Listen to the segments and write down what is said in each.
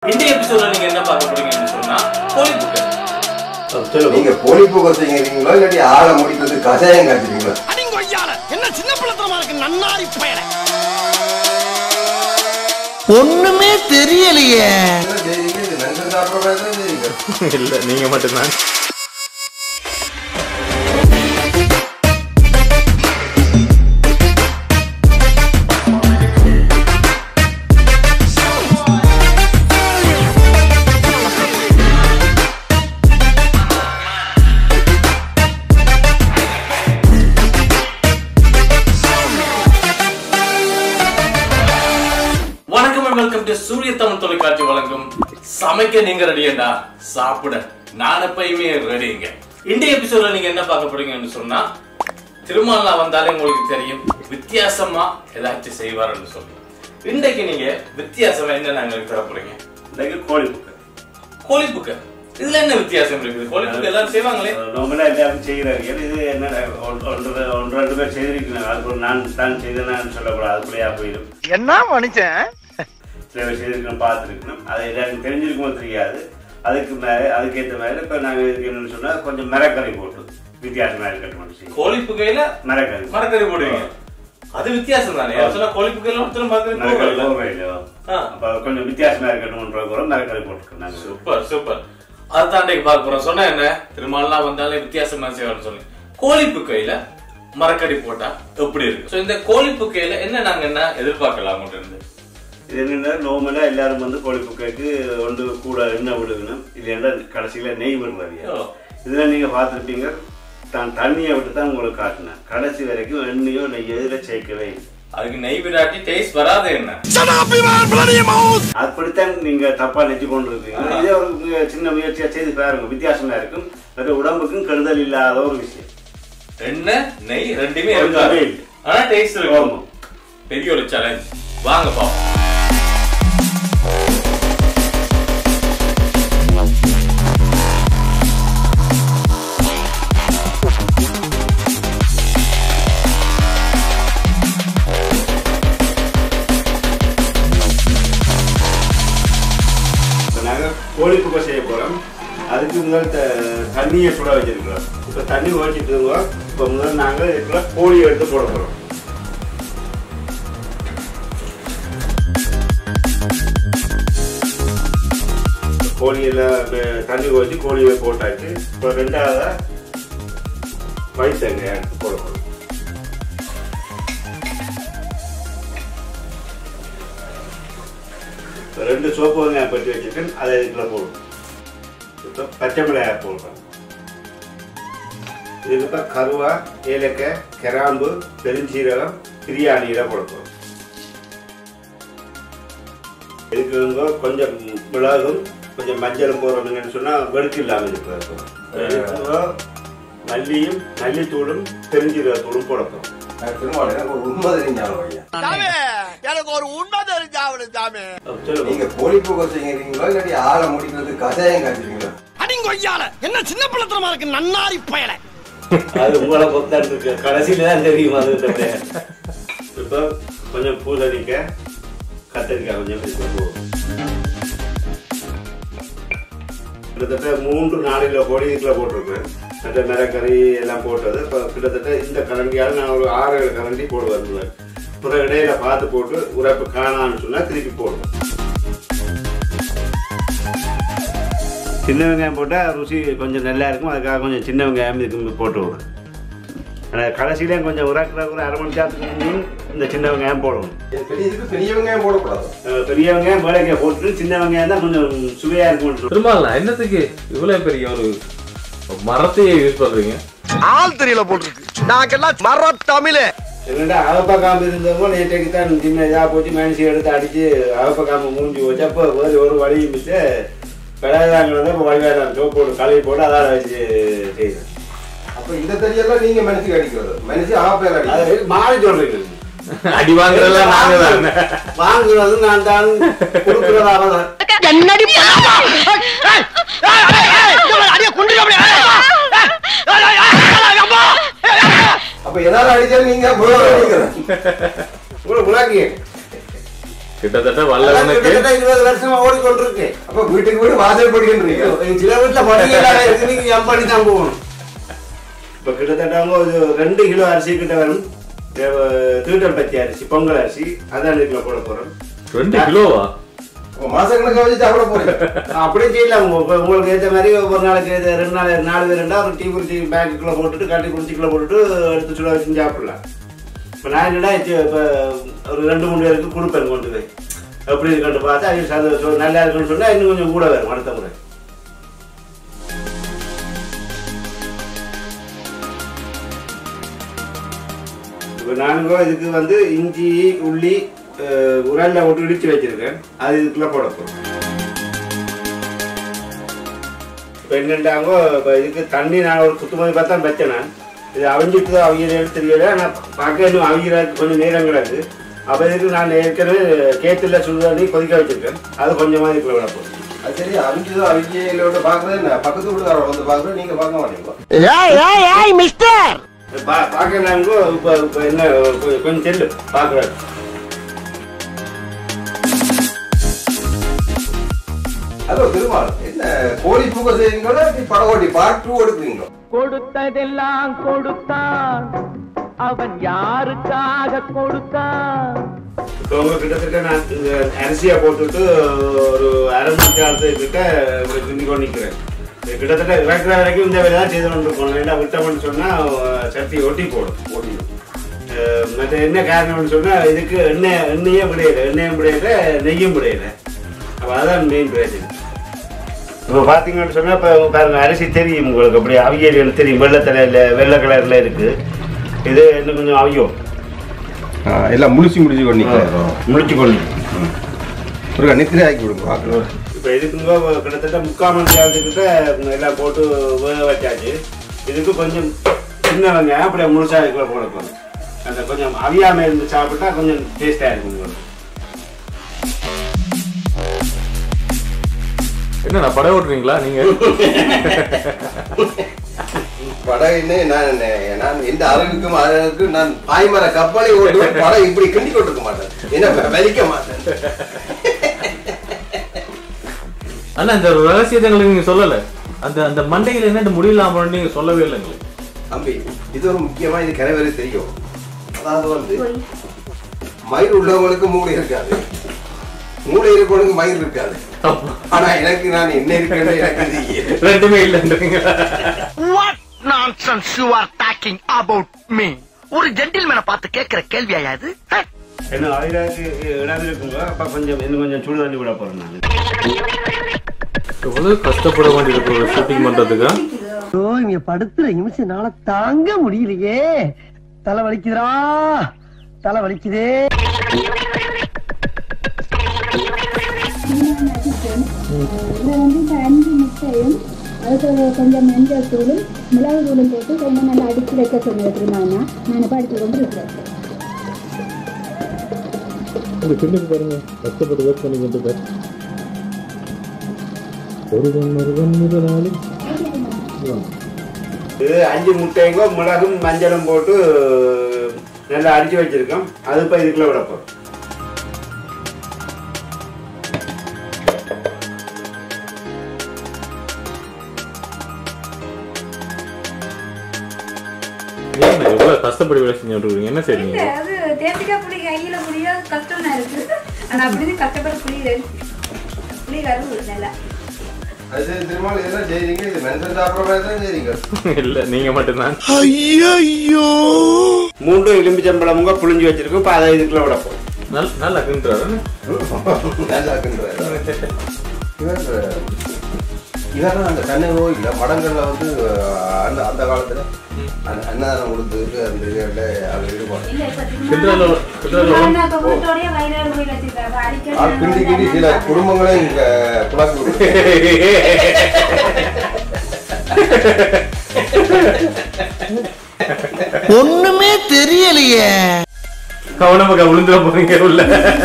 இந்த எபிசோட்ல நீங்க என்ன பார்க்க போறீங்கன்னு சொன்னா கோழி புக்க. நீங்க கோழி புக்க செய்யறீங்களா இல்ல ஆள முடிக்கிறது கசாயம் காட்டுறீங்களா? அடிங்க ஐயால என்ன சின்ன பிள்ளைத்தனமா இருக்கு நன்னாரி பயல. ஒண்ணுமே தெரியலையே. மனுஷன் சாப்பிடுறதா இல்ல நீங்க மட்டும் தான். வெல்கம் டு சூரியத்தமிழ் தொலைக்காட்சி வழங்கும் சமைக்க நீங்க ரெடியேண்டா சாப்பிட நான் எப்பயுமே ரெடிங்க. இந்த எபிசோட்ல நீங்க என்ன பார்க்க போறீங்கன்னு சொன்னா திருமணம் வந்தாலே உங்களுக்கு தெரியும் வித்தியாசமா ஏதாச்சும் செய்வாருன்னு சொல்லி இன்றைக்கு நீங்க வித்தியாசமா என்ன நாங்க தர போறீங்க? இன்றைக்கு கோழி புக்க. கோழி புக்க இதுல என்ன வித்தியாசம் இருக்குது? கோழி புக்க எல்லாரும் செய்வாங்களே, நம்மளா எல்லாரும் செய்யறாங்க. இது என்ன ஒன்று ரெண்டு பேர் செய்திருக்கீங்க, அதுக்குள்ள நான் தான் செய்தேன்னு சொல்லக்கூடாது, அதுக்குள்ளேயா போயிடும். என்ன மனுஷன் சில பேர் செய்திருக்கணும், பார்த்துருக்கணும், அதை எல்லாருக்கும் தெரிஞ்சிருக்குமோ தெரியாது. அதுக்கேற்ற மாதிரி இப்ப நாங்க என்னன்னு சொன்னா கொஞ்சம் மரக்கறி போட்டு வித்தியாசமா இருக்கட்டும். கோழி புகையில மரக்கறி போடுவீங்க, அது வித்தியாசம் தானே? கோழி புகையில கொஞ்சம் வித்தியாசமா இருக்கட்டும் மரக்கறி போட்டுருக்கோம். Super super. அதுதான் பார்க்க போறோம். சொன்ன என்ன திருமணம் வந்தாலே வித்தியாசமா செய்வான்னு சொல்லி கோழி புகையில மரக்கறி போட்டா எப்படி இருக்கு? இந்த கோழி புகையில என்ன நாங்க என்ன எதிர்பார்க்கலாம்? இது என்னன்னா நார்மலா எல்லாரும் வந்து கோழி புக்கைக்கு ஒன்று கூட எண்ணெய் விடுக்கணும், இல்லைன்னா கடைசியில நெய் விடுவாங்க. இதுல நீங்க பார்த்துருப்பீங்க, தான் தண்ணியை விட்டு தான் உங்களுக்கு காட்டினேன். கடைசி வரைக்கும் எண்ணெயோ நெய் எதுல சேர்க்கவே இல்லை. அதுக்கு நெய் விடாட்டி டேஸ்ட் வராது. என்ன அப்படித்தான் நீங்க தப்பா நெஞ்சு கொண்டு இருக்கீங்க. இதே ஒரு சின்ன முயற்சியா செய்து பாருங்க, வித்தியாசமா இருக்கும். உடம்புக்கும் கெடுதல் இல்லாத ஒரு விஷயம். எண்ணெய் நெய் ரெண்டுமே இருக்காது, ஆனா டேஸ்ட் இருக்கும். பெரிய ஒரு சேலஞ்ச். வாங்க பாப்போம். கோழி புக்கை செய்ய போறோம். அதுக்கு முதல் தண்ணியை சுட வச்சிருக்கிறோம். இப்ப தண்ணி ஓடிட்டு இருக்கோம். இப்ப முதல் நாங்க இதுக்குள்ள கோழியை எடுத்து போட போறோம். கோழியில தண்ணி ஊற்றி கோழியை போட்டாச்சு. இப்போ ரெண்டாவதா வயிற்று எடுத்து போட போறோம். ரெண்டு சோப்பு வெங்காயம் பற்றி வச்சிருக்கேன், அதை இதுக்குள்ள போடுவோம். இப்போ பச்சை மிளகாய் போடுறோம். இதுக்கு இப்போ கருவா, ஏலக்காய், கிராம்பு, பெருஞ்சீரகம், பிரியாணியில போடுவோம். இதுக்கு கொஞ்சம் மிளகும் கொஞ்சம் மஞ்சளும் போடுறோம்னு சொன்னா வெடுக்கு இல்லாமல் இருக்கிறோம். மல்லியும் மல்லித்தூளும் பெருஞ்சீரகத்தூளும் போடப்போம். எனக்கு ஒரு உண்மை தெரிஞ்சாவே. நீங்க கோழி புக்க செய்யறீங்களா இல்லாட்டி ஆளை முடிக்கிறது கசாயம் காட்டுறீங்களா? அடிங்க ஐயால என்ன சின்ன பிள்ளைத்தனமா இருக்கு நன்னாரி பயல. அது உங்களை பொறுத்தான் இருக்கு, கடைசியில தான் தெரியும். அது இப்போ கொஞ்சம் பூசணிக்காய், கத்திரிக்காய் கொஞ்சம் போகும். கிட்டத்தட்ட 3-4 கிலோ கோழி இதுக்குள்ள போட்டிருக்கேன். அந்த மிளகறி எல்லாம் போட்டது இப்போ கிட்டத்தட்ட இந்த கரண்டியால் நான் ஒரு 6-7 கரண்டி போடுவேன். பிறகு இடையில பார்த்து போட்டு உரைப்பு காணான்னு சொன்னா திருப்பி போடுவேன். சின்ன வெங்காயம் போட்டால் ருசி கொஞ்சம் நல்லா இருக்கும், அதுக்காக கொஞ்சம் சின்ன வெங்காயம் இதுக்கு போட்டு விடுவேன். ஆனால் கடைசியிலே கொஞ்சம் உரைக்கிற ஒரு அரை மணி நேரத்துக்கு இந்த சின்ன வெங்காயம் போடணும். பெரிய வெங்காயம் போடக்கூடாது. பெரிய வெங்காயம் மிளகாய் போட்டு சின்ன வெங்காயம் தான் கொஞ்சம் சுவையா இருக்கும். திரும்ப என்னத்துக்கு இவ்வளவு பெரிய ஒரு மரத்தையே யூஸ் பண்றீங்க? ஆள் தெரியல போட்டுருக்கு. நாங்கெல்லாம் மர தமிழே. என்னடா அவப்பக்காம்பு இருந்தவங்க நேற்றைக்கு தான் சின்ன இதாக போச்சு, மனுஷன் எடுத்து அடிச்சு அவப்பக்காம்பு மூஞ்சி போச்சு. அப்போ வேறு ஒரு வழியும் மிச்சு பிள்ளைதாங்கிறத இப்போ வழிவேதான் சோப்பு போட்டு கழுவி போட்டு அதான் வச்சு செய்யுது. அப்போ இந்த தெரியலாம் நீங்க மனுஷுக்கு அடிக்கிறது, மனுஷன் ஆப்பேர் அடி மாறி சொல்றீங்க. அடி வாங்குறதெல்லாம் நாங்க தான், வாங்குறது நான் தான், கொடுக்குறது அவன் தான். அப்ப ஏதாவது அடிச்சாலும் நீங்க விளாக்கி கிட்டத்தட்ட வல்லவனுக்கு 20 வருஷமா ஓடிக்கொண்டிருக்கு. அப்ப வீட்டுக்கு வீடு வாசல் படிக்கின்றீங்க. சில வீட்டுல படிக்கலாம் இருக்கு, நீங்க ஜம்ப் பண்ணி தான் போகணும். இப்ப கிட்டத்தட்ட அவங்க ஒரு 2 கிலோ அரிசி கிட்ட வரும். தீட்டல் பத்தி அரிசி, பொங்கல் அரிசி, அதான் இதுல போட போறோம். 2 கிலோவா? மாசக்கணக்கு வச்சு சாப்பிட போறேன். அப்படியே செய்யலாம். உங்களுக்கு ஏற்ற மாதிரி ஒரு நாளைக்கு 2 நாள் 4 பேருண்டா ஒரு டீ குடிச்சி பேக்குக்குள்ள போட்டுட்டு கட்டி குடிச்சிக்குள்ள போட்டுட்டு எடுத்து சுட வச்சு சாப்பிடலாம். இப்போ நான் என்னடா இப்போ ஒரு 2-3 பேருக்கு கொடுப்பேன் கொண்டு போய். எப்படி இருக்குன்னு பார்த்தா அது நல்லா இருக்குன்னு சொன்னா இன்னும் கொஞ்சம் கூட வரும் அடுத்த முறை. இப்போ நானுங்க இதுக்கு வந்து இஞ்சி உள்ளி உரல்ல போட்டு இடிச்சு வச்சிருக்கேன். அது இதுக்குள்ள போட போறோம். இப்போ என்னண்டாங்கோ இப்போ இதுக்கு தண்ணி நான் ஒரு குத்துமதி பார்த்தா வச்சேன். நான் இது அவிஞ்சிட்டு அவிகிறது தெரியல. ஆனால் பார்க்க இன்னும் அவிகிறதுக்கு கொஞ்சம் நேரம் கிடக்கு. அப்போ இதுக்கு நான் ஏற்கனவே கேத்துல சுடுதண்ணி கொதிக்க வச்சிருக்கேன். அது கொஞ்சமாக இதுக்குள்ள விட போகிறேன். அது சரி, அவிஞ்சதோ அவிஞ்சையிலோட பாக்குறது பக்கத்து வீட்டுக்காரர் வந்து பாக்குறது, நீங்க பார்க்க மாட்டீங்களா? மிஸ்டர் பார்க்கலாங்கோ. இப்போ என்ன கொஞ்சம் செல்லு பார்க்குறாரு. ஹலோ திருமால், என்ன கோழி பூக்க செய்வீங்களா படகோட்டி பார்ட் 2 எடுக்கிறீங்களோ? கொடுத்ததெல்லாம் கொடுத்தான், அவன் யாருக்காக கொடுத்தான்? இப்போ உங்க கிட்டத்தட்ட நான் அரிசியா போட்டுட்டு ஒரு 1/2 மணி நேரத்துக்கிட்ட கிண்டி கொண்டு நிற்கிறேன். கிட்டத்தட்ட இறக்குற வரைக்கும் இந்த வேலை தான் செய்து கொண்டு இருக்கணும். ஏன்னா விட்டோம்னு சொன்னா சட்டி ஒட்டி போடும். மற்ற என்ன காரணம்னு சொன்னா இதுக்கு எண்ணெயும் விடையில, எண்ணெயும் விடையில, நெய்யும் விடையில. அப்போ அதான் மெயின் பிரச்சனை. இப்போ பார்த்தீங்கன்னு சொன்னால் இப்போ பாருங்க, அரிசி தெரியும் உங்களுக்கு. அப்படி அவியல் தெரியும், வெள்ளை கலரில் இருக்குது. இது இன்னும் கொஞ்சம் அவியும் எல்லாம் முடிச்சு கொண்டு முடிச்சு கொண்டு ஒரு நித்திரை ஆக்கி விடுங்க பார்க்கலாம். இப்போ இதுக்குங்க கிட்டத்தட்ட 3/4 மணி நேரத்துக்கிட்ட எல்லாம் போட்டு வேக வச்சாச்சு. இதுக்கு கொஞ்சம் சின்ன வெங்காயம் அப்படியே முழுசாக இதுக்குள்ள போடணும். அந்த கொஞ்சம் அவியாமல் இருந்து சாப்பிட்டா கொஞ்சம் டேஸ்டாக இருக்கும் உங்களுக்கு. என்ன படை ஓட்டுறீங்களா நீங்க? படகுன்னு நான் எந்த அளவுக்கும் அளவுக்கு நான் பாய்மர கப்பலை ஓட்டுவேன். படம் இப்படி கிண்டி கொண்டிருக்க மாட்டேன், என்ன வலிக்க மாட்டேன். ஆனா இந்த ரகசியத்தை நீங்க சொல்லல. அந்த அந்த மண்டையில என்ன முடியலாம நீங்க சொல்லவே இல்லைங்களே தம்பி. இது ஒரு முக்கியமா இது கரைவரை தெரியும். அதாவது வந்து மயிர் உள்ளவங்களுக்கு மூளை இருக்காது, மூளை இருக்கவனுக்கு மயிர் இருக்காது. ஆனா எனக்கு நான் என்ன இருக்கேன்னு எனக்கு ரெண்டுமே இல்லைன்றீங்க. What nonsense you are talking about me? ஒரு ஜென்டில்மேனை பார்த்து கேட்கிற கேள்வியா இது? என்ன ஆயிராக்கு இடம் இருக்குங்க. அப்ப கொஞ்சம் இன்னும் கொஞ்சம் சுடு தண்ணி விட போறேன் நான். எவ்வளவு கஷ்டப்பட வேண்டியிருக்கு ஒரு ஷூட்டிங் பண்றதுக்கு. இங்க படுத்துற நிமிஷம்னால தாங்க முடியலையே. தலை வலிக்குதுடா, தலை வலிக்குதே. அதுக்கு கொஞ்சம் மஞ்சள் தூளும் மிளகு தூளும் போட்டு கொஞ்சம் நல்லா அடித்து வைக்க சொன்னதுனால நான் படித்து கொண்டு இருக்கிறேன். பாருங்க, கஷ்டப்பட்டு ஒர்க் பண்ணி கொண்டு இது 5 முட்டைங்க மிளகும் மஞ்சளும் போட்டு நல்லா அடிச்சு வச்சிருக்கோம். அது இப்போ இதுக்குள்ள விட போறோம். கஷ்டப்படி வேலை செஞ்சு என்ன செய்றீங்க? அது தேசிக்கா புளி கையில புளியா கஷ்டமா இருக்கு. ஆனா அப்படி கஷ்டப்பட்டு புளி கருவு நல்லா. அது திருமால் இதெல்லாம் செய்றீங்க, இது மென்சன் சாப்பிடுற தான் செய்றீங்க. இல்ல நீங்க மட்டும் தான். ஐயோ 3 எலுமிச்சம்பழமுங்க புளிஞ்சு வச்சிருக்கோம். இப்போ அதை இதுக்குள்ள விட போறோம். நல்லா கிண்டுறாரு. நல்லா கிண்டுறாரு. இவரெல்லாம் அந்த கண்ணு நோய் இல்லை மடங்கள்ல வந்து அந்த காலத்துல அன்னதானம் கொடுத்ததுக்கு அந்த இதுல அது ஈடுபாடு பிண்டி சில குடும்பங்களே இங்க குழாக்கு ஒண்ணுமே தெரியலையே. கவனமாக விழுந்துட போறீங்க உள்ள.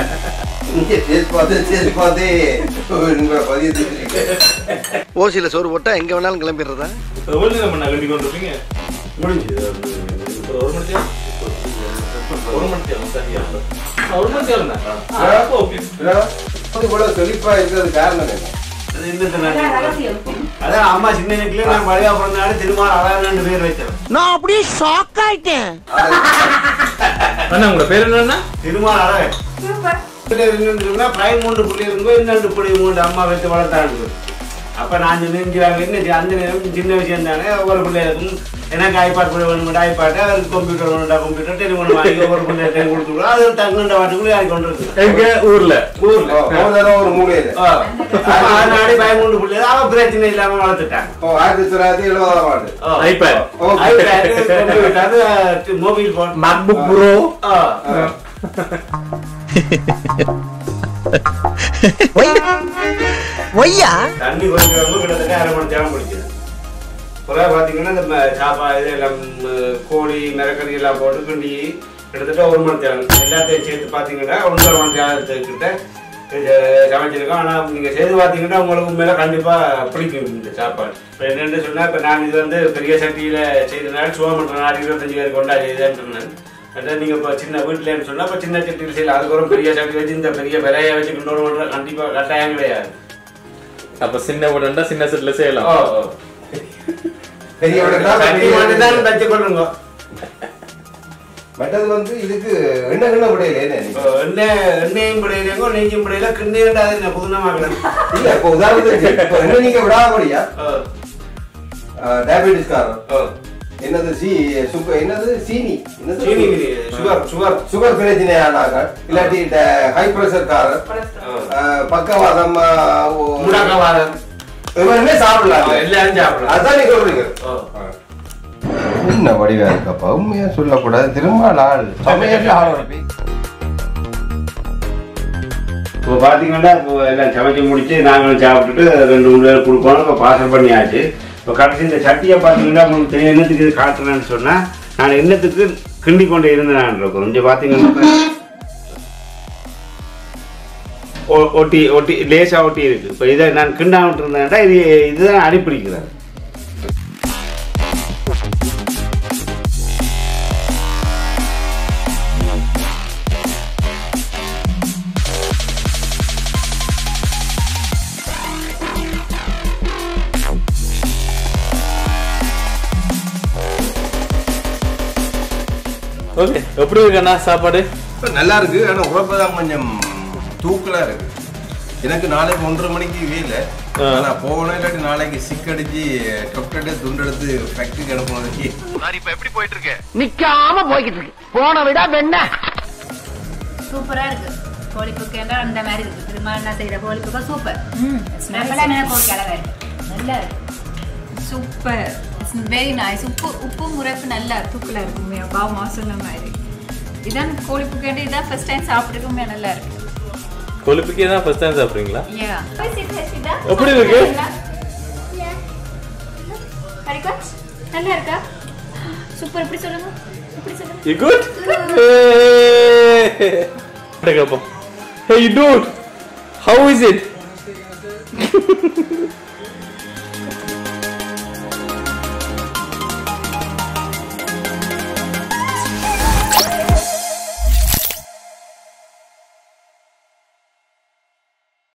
ஓசியில சோறு போட்டா எங்க வேணாலும் கிளம்பிடுறதா? முடிஞ்சு ஒரு மணி நேரம் தான். ஓகே. இவ்வளவு செழிப்பா இருக்கிறது காரணம் என்ன? அதான் அம்மா சின்ன வீட்டுல நான் பழைய பிறந்தாரு திருமால் அழகான பேர் வச்சேன். நான் அப்படியே ஷாக் ஆயிட்டேன். அண்ணா உங்க பேர் என்னன்னா? திருமால் அழகன். பிரைம் 3 புள்ளி இருந்தோ 2 புள்ளி 3 அம்மா வச்சு வளர்த்தாங்க. அப்ப நான் நினைக்கிறாங்க என்ன அந்த நேரம் சின்ன விஷயம் தானே. ஒவ்வொரு பிள்ளைகளுக்கும் எனக்கு ஐபாட் பிள்ளை வேணும், ஐபாட் அவருக்கு கம்ப்யூட்டர் வேணும்டா, கம்ப்யூட்டர் டெலிஃபோன் வாங்கி ஒவ்வொரு பிள்ளை கொடுத்துருவோம். அது தகுந்த வாட்டுக்குள்ளே ஆகி கொண்டு இருக்கு எங்க ஊர்ல ஒரு மூலையில அதனாடி பிரைம் 3 புள்ளி அவன் பிரச்சனை இல்லாம வளர்த்துட்டாங்க. 1970ஆம் ஆண்டு iPad, computer, mobile phone, MacBook Pro. ஒய்யா தண்ணி குடிக்கிறவங்க கிட்டத்தட்ட 1/2 மணி நேரம் குடிக்குது. அப்புறம் பாத்தீங்கன்னா இந்த சாப்பாடு இதெல்லாம் கோழி மிரக்கறி எல்லாம் போட்டு கிண்டி கிட்டத்தட்ட 1 மணி நேரம் எல்லாத்தையும் சேர்த்து பாத்தீங்கன்னா 1.5 மணி நேரத்துக்கிட்ட சமைச்சிருக்கோம். ஆனா நீங்க செய்து பாத்தீங்கன்னா உங்களுக்கு உண்மையில கண்டிப்பா பிடிக்கும் இந்த சாப்பாடு. இப்ப என்னன்னு சொன்னா இப்ப நான் இது வந்து பெரிய சட்டியில செய்தனால சுவா மற்ற நாடு 25 பேர் கொண்டா செய்தேன். அதான் நீங்க இப்ப சின்ன வீட்டுலன்னு சொன்னா இப்ப சின்ன சட்டியில் செய்யலாம். அதுக்கப்புறம் பெரிய சட்டி வச்சு இந்த பெரிய விலையை வச்சு கொண்டு கண்டிப்பா கட்டாயம் கிடையாது. அப்ப சின்ன உடனே சின்ன செட்ல செய்யலாம். மற்றது வந்து இதுக்கு எண்ணெய் விடையில எண்ணெயும் விடையிலோ நெய்யும் விடையில கிண்ணேண்டாது புதுனமா இல்ல. இப்ப உதாரணத்துக்கு என்ன நீங்க விடாமடியா டயபெட்டிஸ் காரம் என்னது என்னது சீனி சுகர் பிரச்சனை ஆனாங்க, இல்லாட்டி ஹை பிரஷர் காரர், பக்கவாதம், முடக்கவாதம் இவருமே சாப்பிடலாம். எல்லாரும் சாப்பிடலாம். அதான் நீங்க சொல்றீங்க. என்ன வடிவா இருக்கப்பா, உண்மையா சொல்லக்கூடாது. திரும்ப ஆள் சமையல் ஆள். இப்போ பார்த்தீங்கன்னா இப்போ எல்லாம் சமைச்சு முடிச்சு நாங்களும் சாப்பிட்டுட்டு 2 பேர் கொடுப்போம். இப்போ பார்சல் பண்ணியாச்சு. இப்போ கடைசி இந்த சட்டியை பார்த்தீங்கன்னா உங்களுக்கு தெரியும் என்னத்துக்கு இது காட்டுறேன்னு சொன்னால் நான் என்னத்துக்கு கிண்டி கொண்டு இருந்தேன் இருக்கோம். இங்கே பார்த்தீங்கன்னா ஒட்டி ஒட்டி லேசாக ஒட்டி இருக்குது. இப்போ இதை நான் கிண்டாவிட்டு இருந்தேன்டா இதுதான் அடிப்பிடிக்கிறது. ஓகே, எப்படி இருக்குண்ணா சாப்பாடு? நல்லா இருக்கு. ஆனா உழப்பதான் கொஞ்சம் தூக்கலா இருக்கு. எனக்கு நாளைக்கு 1:30 மணிக்கு வேலை. நான் போகணும், இல்லாட்டி நாளைக்கு சிக்கடிச்சு டொக்கெட்டு துண்டெடுத்து ஃபேக்டரிக்கு அனுப்பணும். இப்ப எப்படி போயிட்டு இருக்கு? நிக்காம போய்கிட்டு இருக்கு. போன விட வெண்ண சூப்பரா இருக்கு. கோழிப்புக்கு அந்த மாதிரி இருக்கு. திருமணம் செய்யற கோழிப்புக்கு சூப்பர். நல்லா இருக்கு. சூப்பர். It's very nice. உப்பு முறைப்பு நல்லா தூக்கலா இருக்குமே. பாவமா சொன்ன மாதிரி இதான் கோழிப்புக்கு இதான் ஃபர்ஸ்ட் டைம் சாப்பிட்டுருக்குமே. நல்லா இருக்கு. கோழிப்புக்கே தான் ஃபர்ஸ்ட் டைம் சாப்பிடுறீங்களா? எப்படி இருக்கு? நல்லா இருக்கா? சூப்பர். இப்படி சொல்லுங்க. இப்படி சொல்லுங்க. You good? Hey dude, how is it?